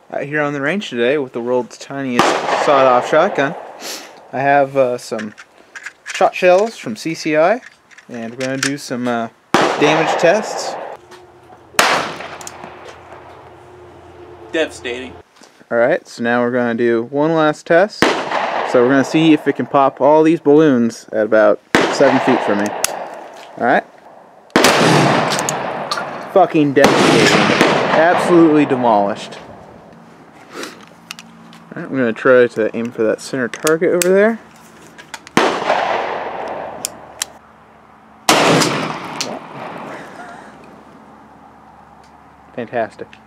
Out here on the range today with the world's tiniest sawed-off shotgun. I have some shot shells from CCI, and we're going to do some damage tests. Devastating. Alright, so now we're going to do one last test. So we're going to see if it can pop all these balloons at about 7 feet from me. Alright? Fucking devastating. Absolutely demolished. Alright, I'm going to try to aim for that center target over there. Fantastic.